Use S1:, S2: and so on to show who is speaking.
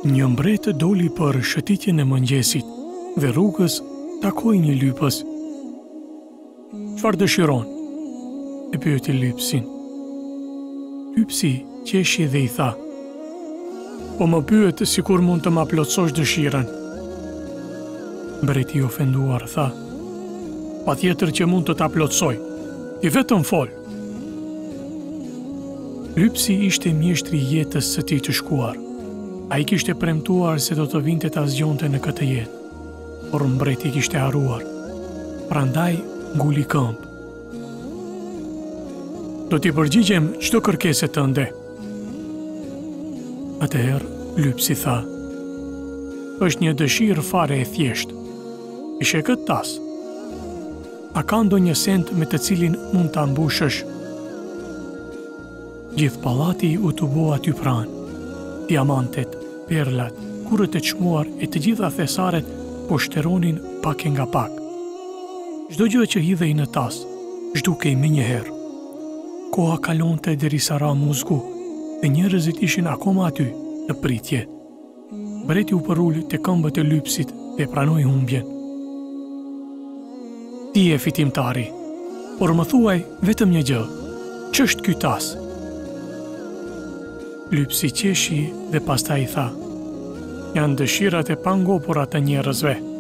S1: Një mbret doli për shëtitjen e mëngjesit dhe rrugës takoi një lypës. "Çfarë dëshiron?" e pyeti lypsin. Lypsi qeshi dhe i tha: "Po më pyet sikur mund të ma plotësosh dëshirën." Mbreti i ofenduar tha: "Patjetër që mund të ta plotësoj, ti vetëm fol." Lypsi ishte mjeshtri i jetës së tij të shkuar. Ai kishte premtuar se do të vinte ta zgjonte në këtë jetë, por mbreti kishte harruar. Prandaj nguli këmbë. "Do t'i përgjigjem çdo kërkesë tënde." Atëherë lypsi tha: "Është një dëshirë fare e thjeshtë. Ishe këtë tas. A ka ndonjë send me të cilin mund ta mbushësh?" Gjithë pallati u tubo aty pranë. Diamantet, perlat, kurrët e çmuar e të gjitha thesaret po shteronin pak e nga pak. Çdo gjë që hidhej në tas zhdukej menjëherë. Koha kalonte derisa ra muzgu dhe njerëzit ishin akoma aty në pritje. Mbreti u përul te këmbët e lypsit dhe pranoi humbjen. "Ti je fitimtari, por më thuaj vetëm një gjë. Ç'është ky tas?" Lypsi qeshi dhe pastaj i tha: "Janë dëshirat e pangopura të njerëzve."